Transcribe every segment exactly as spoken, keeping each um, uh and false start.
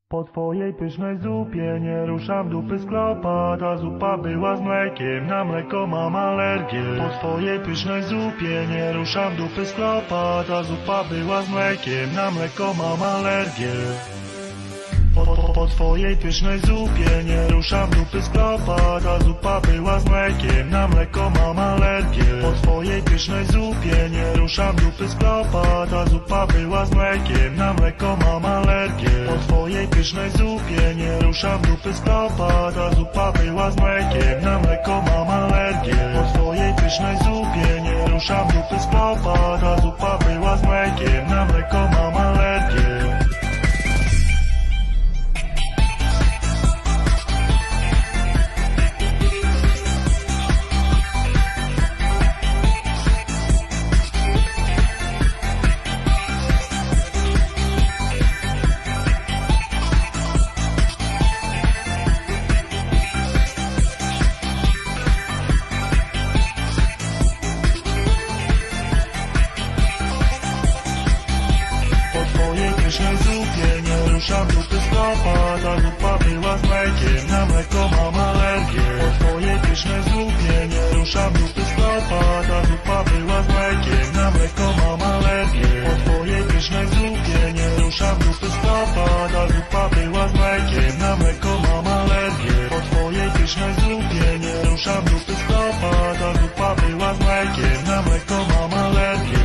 Po twojej pysznej zupie nie ruszam dupy z klopa. Ta zupa była z mlekiem, na mleko mam alergię. Po twojej pysznej zupie nie ruszam dupy z klopa. Ta zupa była z mlekiem, na mleko mam alergię. Po, po, po twojej pysznej zupie nie ruszam dupy z klopa. Ta zupa była z mlekiem, na mleko mam alergię. Po twojej pysznej zupie nie ruszam dupy z klopa. Ta zupa była z mlekiem, na mleko mam alergię. Po twojej pysznej zupie nie ruszam dupy z klopa. Ta zupa była z mlekiem, na mleko mam alergię. Po twojej pysznej zupie nie ruszam dupy z klopa. Ta zupa była z mlekiem, na mleko mam alergię. W pysznej zupie nie ruszam dupy z klopa. Ta zupa była z mlekiem, na mleko mam alergię. Po twojej pysznej zupie nie ruszam dupy z klopa. Ta zupa była z mlekiem, na mleko mam alergię. Po twojej pysznej zupie nie ruszam dupy z klopa. Ta zupa była z mlekiem, na mleko mam alergię. Po twojej pysznej zupie nie ruszam dupy z klopa. Ta zupa była z mlekiem, na mleko mam alergię.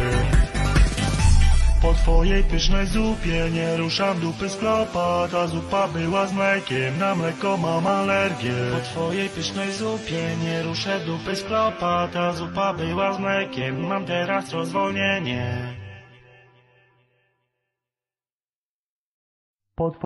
Po twojej pysznej zupie nie ruszam dupy z klopa. Ta zupa była z mlekiem, na mleko mam alergię. Po twojej pysznej zupie nie ruszę dupy z klopa. Ta zupa była z mlekiem, mam teraz rozwolnienie.